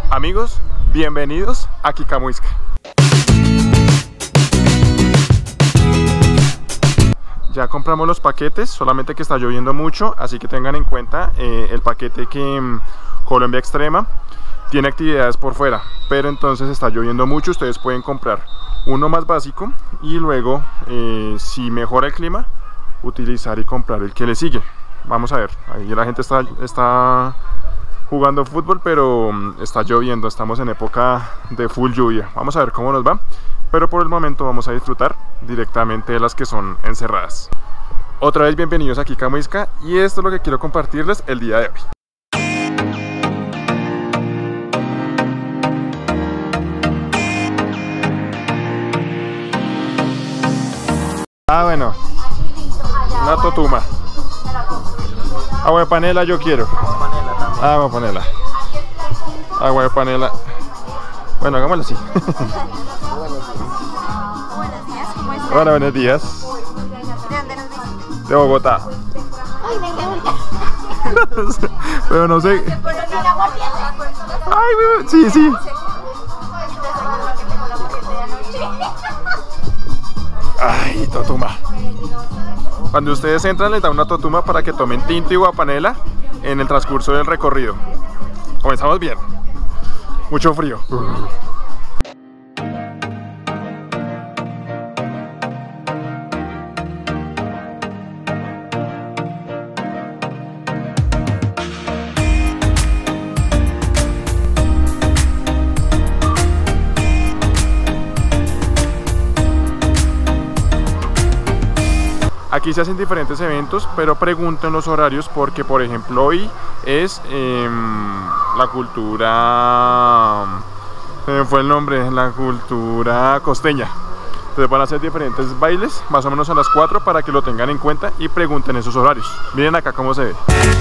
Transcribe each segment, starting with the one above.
Amigos, bienvenidos a Kikamuisca. Ya compramos los paquetes, solamente que está lloviendo mucho, así que tengan en cuenta el paquete que Colombia Extrema tiene actividades por fuera, pero entonces está lloviendo mucho. Ustedes pueden comprar uno más básico y luego, si mejora el clima, utilizar y comprar el que le sigue. Vamos a ver, ahí la gente está jugando fútbol, pero está lloviendo, estamos en época de full lluvia. Vamos a ver cómo nos va, pero por el momento vamos a disfrutar directamente de las que son encerradas. Otra vez bienvenidos a Kikamuisca y esto es lo que quiero compartirles el día de hoy. Bueno, una totuma. Agua de panela yo quiero. Agua de panela. Agua de panela. Bueno, hagámoslo así. Buenos días, ¿cómo estás? Hola, buenos días. ¿De dónde nos visitas? De Bogotá. Ay, de Pero no sé. Ay, sí, sí. Ay, totuma. Cuando ustedes entran les da una totuma para que tomen tinto y guapanela en el transcurso del recorrido. Comenzamos bien. Mucho frío. Aquí se hacen diferentes eventos, pero pregunten los horarios porque, por ejemplo, hoy es la cultura, se me fue el nombre, la cultura costeña. Entonces van a hacer diferentes bailes, más o menos a las 4, para que lo tengan en cuenta y pregunten esos horarios. Miren acá cómo se ve.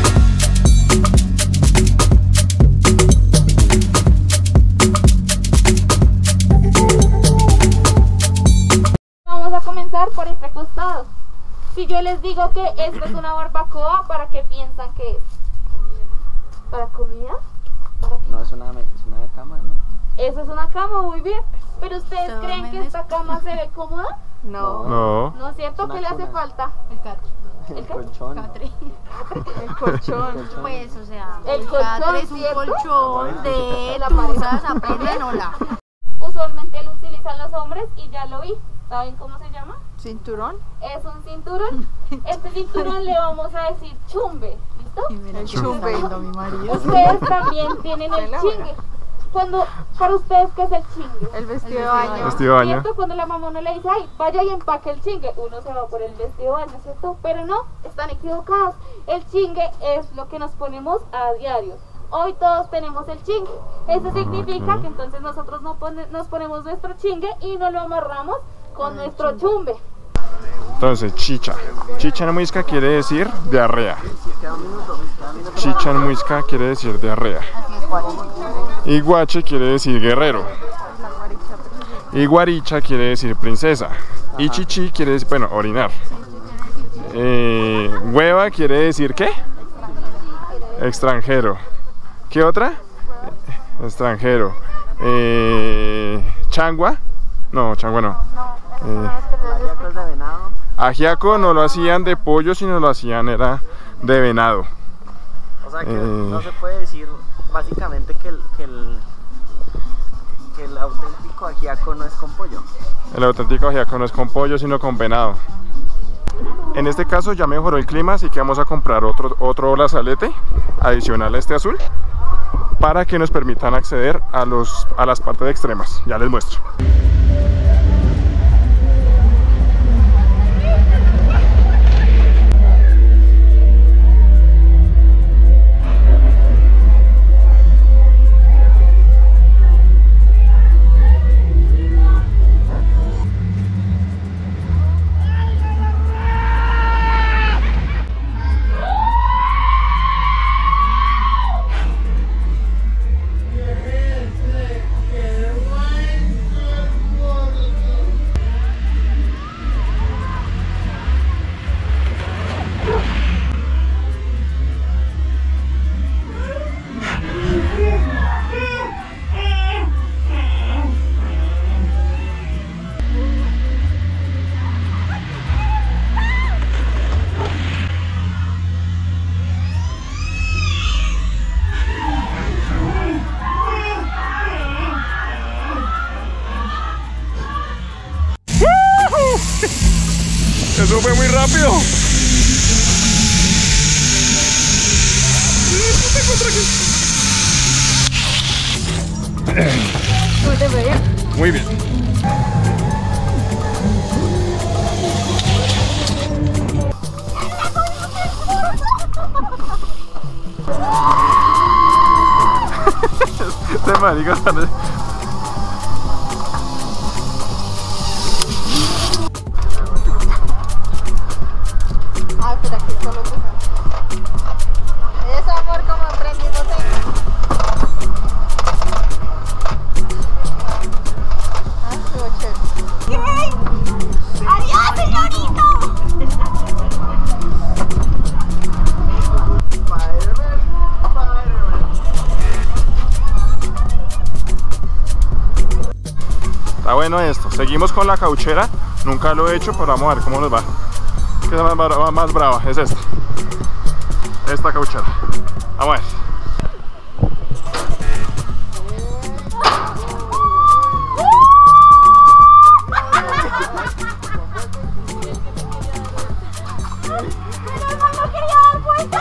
Vamos a comenzar por este costado. Si yo les digo que esto es una barbacoa, ¿para qué piensan que es? ¿Para comida? ¿Para qué? No, es una cama, ¿no? Eso es una cama, muy bien. ¿Pero ustedes creen que esta cama se ve cómoda? No. No. ¿No es cierto? Es una ¿Qué le hace cuna. falta? El colchón. El colchón. Pues, o sea, El el colchón, catre es un ¿cierto? colchón de La tusas a perenola. Usualmente lo utilizan los hombres y ya lo vi. ¿Saben cómo se llama? ¿Cinturón? Es un cinturón. Este cinturón le vamos a decir chumbe. ¿Listo? El chumbe. Mi marido. Ustedes también tienen el chingue. Para ustedes, ¿qué es el chingue? El vestido de baño. Vestido de baño. ¿Cierto? Cuando la mamá no le dice, ay, vaya y empaque el chingue, uno se va por el vestido de baño, ¿cierto? Pero no, están equivocados. El chingue es lo que nos ponemos a diario. Hoy todos tenemos el chingue. Eso significa que entonces nosotros nos ponemos nuestro chingue y nos lo amarramos con nuestro chumbe. Entonces, chicha. Chicha en muisca quiere decir diarrea. Chicha en muisca quiere decir diarrea. Y guache quiere decir guerrero. Y guaricha quiere decir princesa. Y chichi quiere decir, bueno, orinar. Hueva quiere decir ¿qué? Extranjero. ¿Qué otra? Extranjero. Changua. No, changua no. Ajiacos de venado. Ajiaco no lo hacían de pollo, sino lo hacían era de venado. O sea que no se puede decir básicamente que el auténtico ajiaco no es con pollo. El auténtico ajiaco no es con pollo, sino con venado. En este caso ya mejoró el clima, así que vamos a comprar otro brazalete adicional a este azul para que nos permitan acceder a las partes extremas. Ya les muestro. Eso fue muy rápido. ¿Cómo te fue bien? Muy bien. Este marica sale. Ah, espera que solo te cambio. Eso, amor, como aprendiéndote. Ah, estuvo chévere. ¡Adiós, señorito! Está bueno esto. Seguimos con la cauchera. Nunca lo he hecho, pero vamos a ver cómo nos va. ¿Qué es más brava? Es esta. Esta cauchera. Vamos a ver. ¡No quería dar vuelta!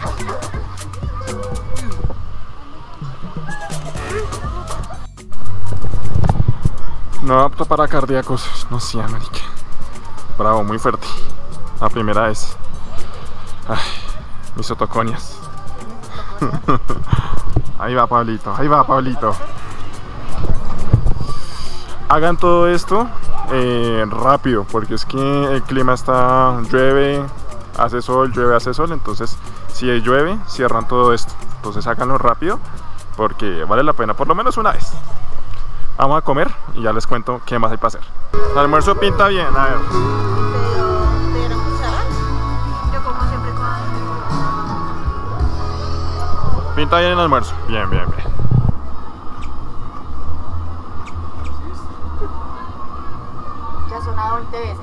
No apto para cardíacos. No sé, marica. Bravo, muy fuerte. La primera vez. Ay, mis otoconias. Ahí va Pablito, ahí va Pablito. Hagan todo esto rápido, porque es que el clima está, llueve, hace sol, llueve, hace sol. Entonces si llueve, cierran todo esto. Entonces háganlo rápido, porque vale la pena por lo menos una vez. Vamos a comer y ya les cuento qué más hay para hacer. El almuerzo pinta bien, a ver. ¿Te dieron cuchara? Yo como siempre con... Pinta bien el almuerzo. Bien, bien, bien. Ya ha sonado 20 veces.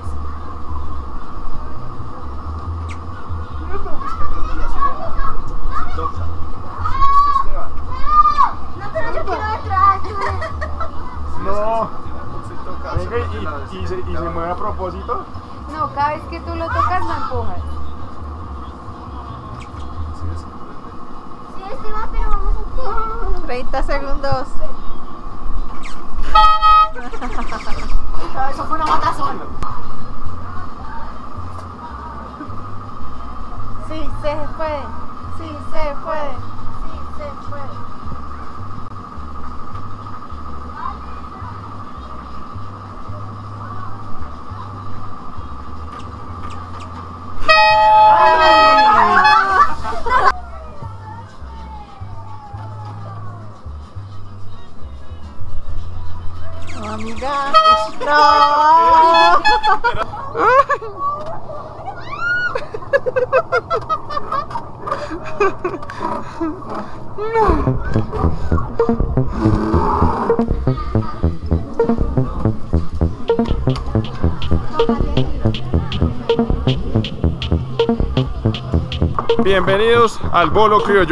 No, pero yo quiero detrás. No. Venga, y se mueve a propósito. No, cada vez que tú lo tocas lo empujas. Sí, Esteban, pero vamos a 30 segundos. Eso fue una matazón. Sí, se puede. Sí, se puede. Sí, se puede. No, amiga. No. Bienvenidos al bolo criollo.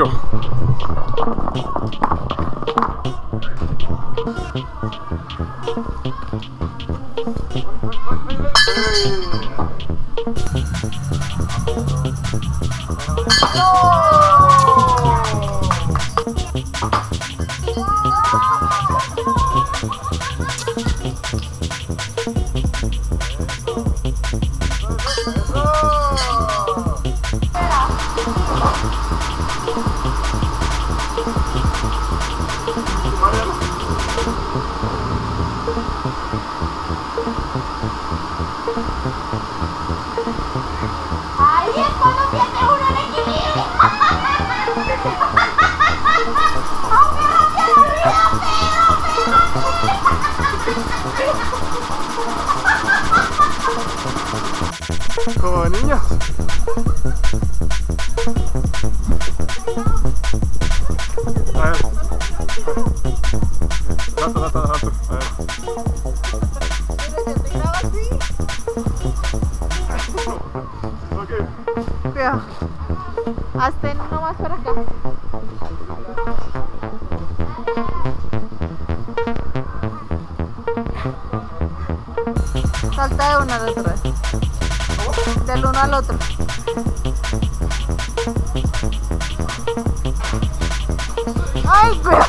¡Ay, es cuando pierde uno el equilibrio! Como niños. A ver. Salto, salto, salto. A ver. Ok. Cuidado. Hazte uno más para acá. Salta de una a la otra. del uno al otro. ¡Ay, pero!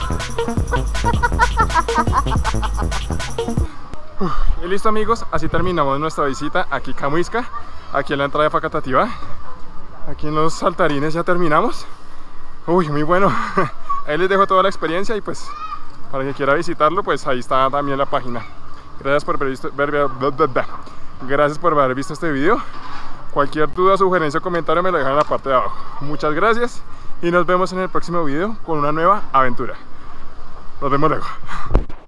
Y listo, amigos, así terminamos nuestra visita aquí a Camuisca, aquí en la entrada de Facatativá. Aquí en los saltarines ya terminamos. Uy, muy bueno. Ahí les dejo toda la experiencia y pues para quien quiera visitarlo, pues ahí está también la página. Gracias por haber visto este video. Cualquier duda, sugerencia o comentario me lo dejan en la parte de abajo. Muchas gracias y nos vemos en el próximo video con una nueva aventura. Nos vemos luego.